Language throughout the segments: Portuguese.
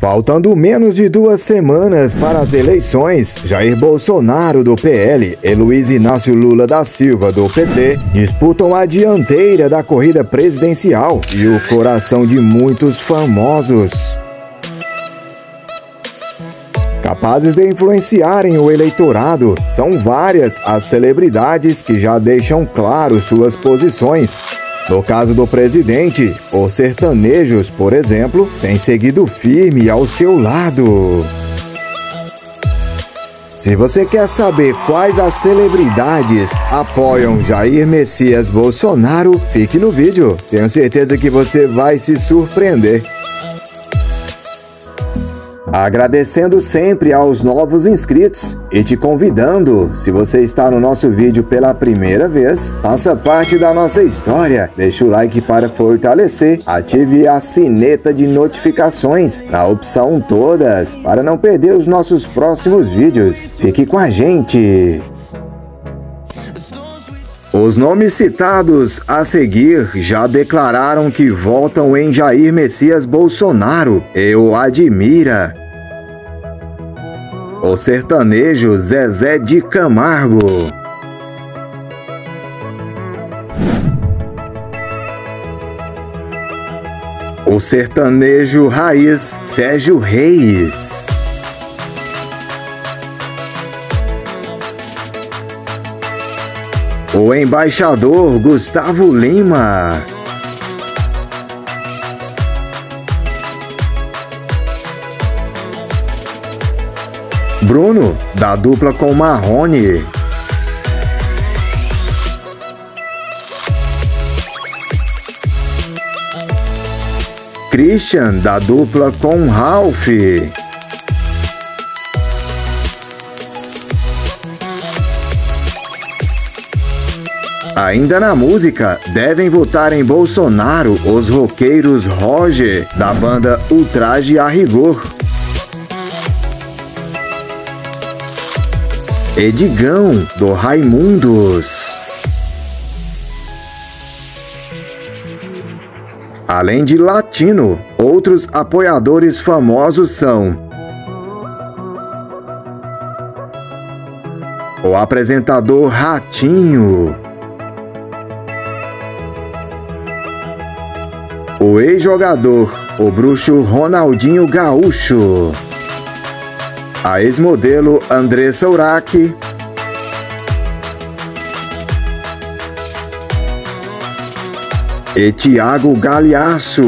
Faltando menos de 2 semanas para as eleições, Jair Bolsonaro do PL e Luiz Inácio Lula da Silva do PT disputam a dianteira da corrida presidencial e o coração de muitos famosos. Capazes de influenciarem o eleitorado, são várias as celebridades que já deixam claro suas posições. No caso do presidente, os sertanejos, por exemplo, têm seguido firme ao seu lado. Se você quer saber quais as celebridades apoiam Jair Messias Bolsonaro, fique no vídeo. Tenho certeza que você vai se surpreender. Agradecendo sempre aos novos inscritos e te convidando, se você está no nosso vídeo pela primeira vez, faça parte da nossa história, deixe o like para fortalecer, ative a sineta de notificações na opção todas para não perder os nossos próximos vídeos. Fique com a gente! Os nomes citados a seguir já declararam que votam em Jair Messias Bolsonaro e o admira. O sertanejo Zezé de Camargo. O sertanejo raiz Sérgio Reis. O embaixador Gustavo Lima. Bruno, da dupla com Marrone. Christian, da dupla com Ralph. Ainda na música, devem votar em Bolsonaro os roqueiros Roger, da banda Ultraje a Rigor. Edigão, do Raimundos. Além de latino, outros apoiadores famosos são o apresentador Ratinho, o ex-jogador, o bruxo Ronaldinho Gaúcho, a ex-modelo Andressa Urach, e Thiago Galhaço.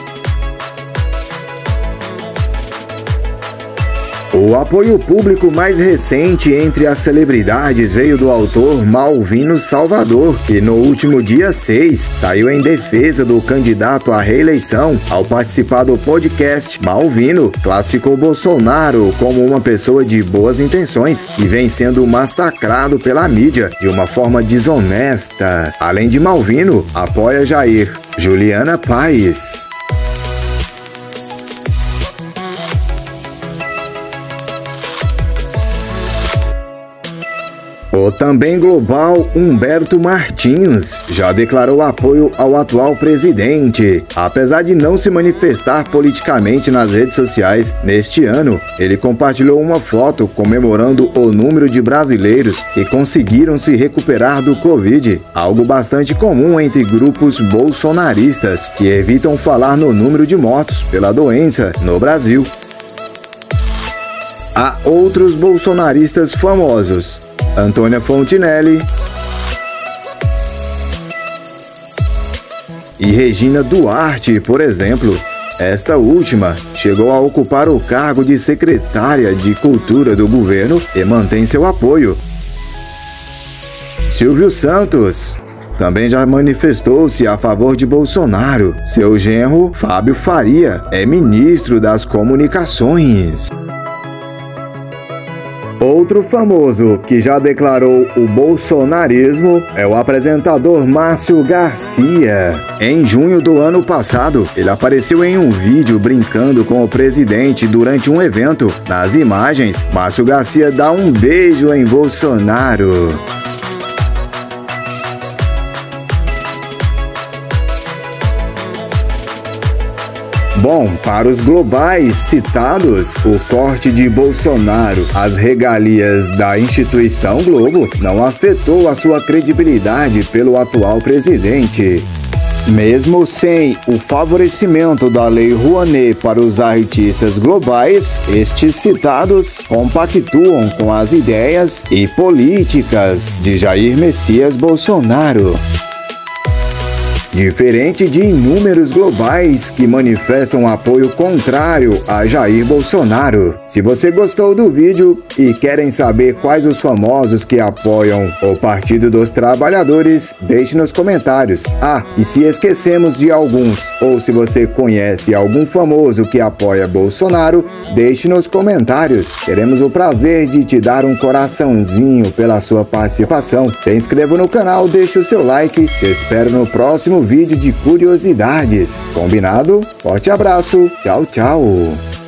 O apoio público mais recente entre as celebridades veio do autor Malvino Salvador, que no último dia 6 saiu em defesa do candidato à reeleição. Ao participar do podcast, Malvino classificou Bolsonaro como uma pessoa de boas intenções e vem sendo massacrado pela mídia de uma forma desonesta. Além de Malvino, apoia Jair Juliana Paes. O também global Humberto Martins já declarou apoio ao atual presidente. Apesar de não se manifestar politicamente nas redes sociais neste ano, ele compartilhou uma foto comemorando o número de brasileiros que conseguiram se recuperar do Covid, algo bastante comum entre grupos bolsonaristas que evitam falar no número de mortos pela doença no Brasil. Há outros bolsonaristas famosos: Antônia Fontinelli e Regina Duarte, por exemplo. Esta última chegou a ocupar o cargo de secretária de Cultura do governo e mantém seu apoio. Silvio Santos também já manifestou-se a favor de Bolsonaro. Seu genro, Fábio Faria, é ministro das Comunicações. Outro famoso que já declarou o bolsonarismo é o apresentador Márcio Garcia. Em junho do ano passado, ele apareceu em um vídeo brincando com o presidente durante um evento. Nas imagens, Márcio Garcia dá um beijo em Bolsonaro. Bom, para os globais citados, o corte de Bolsonaro às regalias da instituição Globo não afetou a sua credibilidade pelo atual presidente. Mesmo sem o favorecimento da Lei Rouanet para os artistas globais, estes citados compactuam com as ideias e políticas de Jair Messias Bolsonaro. Diferente de inúmeros globais que manifestam apoio contrário a Jair Bolsonaro. Se você gostou do vídeo e querem saber quais os famosos que apoiam o Partido dos Trabalhadores, deixe nos comentários. Ah, e se esquecemos de alguns, ou se você conhece algum famoso que apoia Bolsonaro, deixe nos comentários. Teremos o prazer de te dar um coraçãozinho pela sua participação. Se inscreva no canal, deixe o seu like. Te espero no próximo vídeo de curiosidades. Combinado? Forte abraço. Tchau, tchau.